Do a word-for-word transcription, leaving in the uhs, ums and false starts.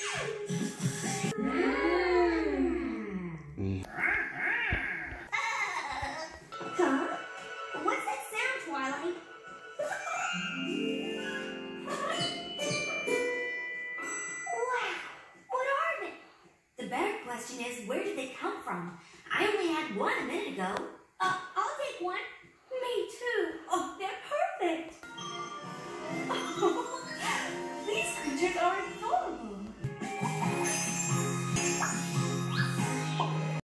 Huh? What's that sound, Twilight? Wow! What are they? The better question is, where did they come from? I only had one a minute ago. Uh, I'll take one.